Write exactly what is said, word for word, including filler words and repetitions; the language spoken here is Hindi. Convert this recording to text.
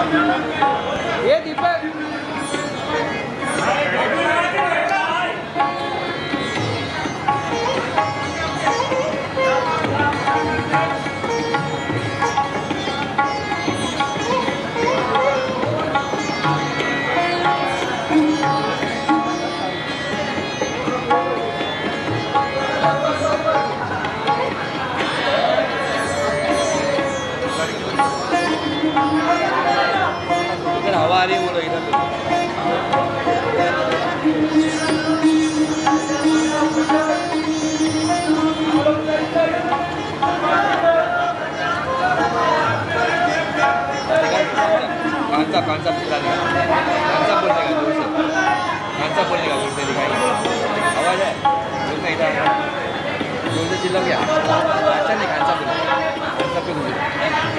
ये दीपक हवा आ रही है बोलो इधर कांसा कांसा पिला कांसा बोलने का जोर से कांसा बोलने का जोर से दिखाई आवाज है जोर से इधर जोर से चिल्ला गया अच्छा नहीं कांसा बोला कांसा पे